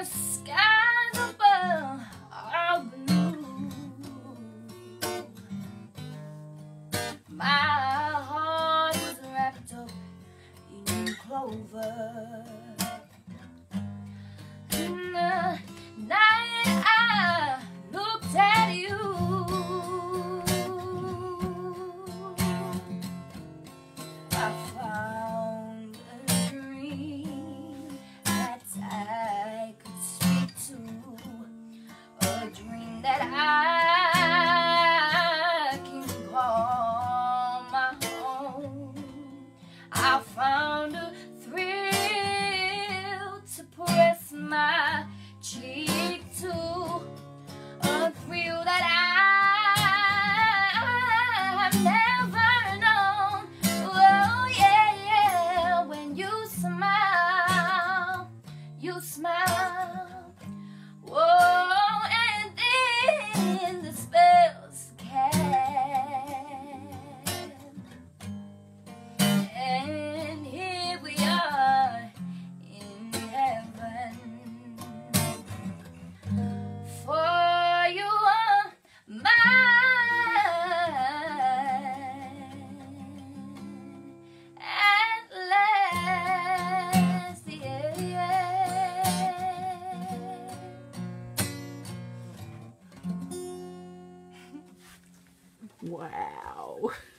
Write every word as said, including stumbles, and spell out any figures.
the skies above are blue. My heart was wrapped up in clover. In the night I looked at you. I found a dream that I could speak to, a dream that I can call my own. I found a thrill to press my cheek to, a thrill that I've never known. Oh yeah, yeah, when you smile, you smile. Whoa, and then the spells cast, and here we are in heaven. For you are mine at last, yeah, yeah. Wow.